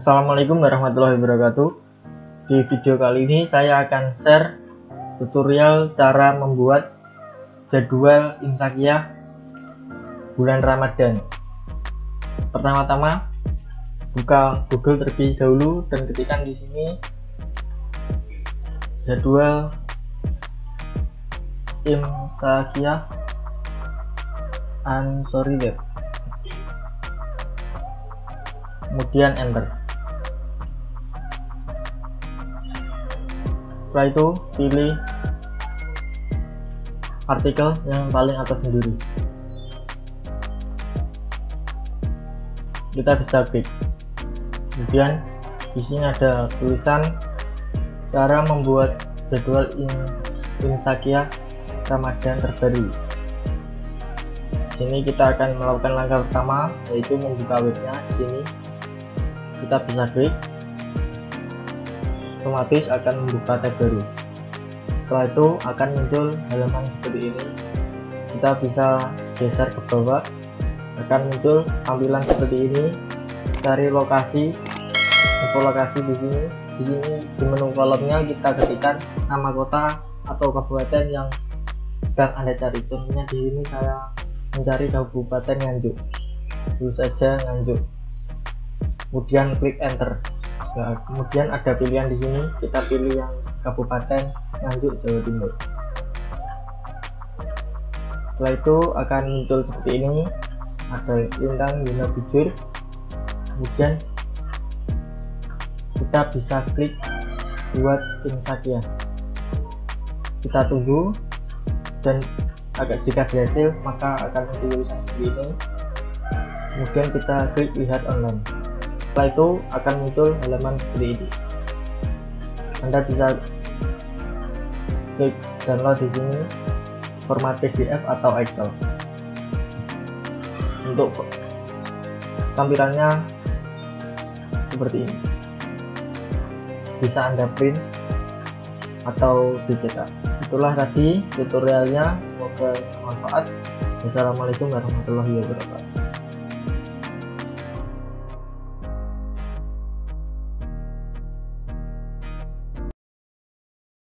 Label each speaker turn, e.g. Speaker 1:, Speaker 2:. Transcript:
Speaker 1: Assalamualaikum warahmatullahi wabarakatuh. Di video kali ini saya akan share tutorial cara membuat jadwal imsakiyah bulan Ramadan. Pertama-tama buka Google terlebih dahulu dan ketikkan di sini jadwal imsakiyah Ansori. Kemudian enter. Setelah itu pilih artikel yang paling atas sendiri. Kita bisa klik. Kemudian di sini ada tulisan cara membuat jadwal imsakiyah Ramadan terbaru. Di sini kita akan melakukan langkah pertama, yaitu membuka webnya. Di sini kita bisa klik, otomatis akan membuka tab baru. Setelah itu akan muncul halaman seperti ini. Kita bisa geser ke bawah, akan muncul tampilan seperti ini. Cari lokasi, info lokasi di sini. Di sini di menu kolomnya kita ketikkan nama kota atau kabupaten yang sedang Anda cari. Contohnya di sini saya mencari Kabupaten Nganjuk. Tulis saja Nganjuk. Kemudian klik enter. Nah, kemudian ada pilihan di sini, kita pilih yang Kabupaten Nganjuk, Jawa Timur. Setelah itu akan muncul seperti ini, ada lintang zona bujur. Kemudian kita bisa klik buat imsakiyah. Kita tunggu, dan jika berhasil maka akan muncul tulisan seperti ini. Kemudian kita klik lihat online. Setelah itu akan muncul halaman seperti ini. Anda bisa klik download di sini, format PDF atau Excel. Untuk tampilannya seperti ini. Bisa Anda print atau dicetak. Itulah tadi tutorialnya, semoga bermanfaat. Wassalamualaikum warahmatullahi wabarakatuh.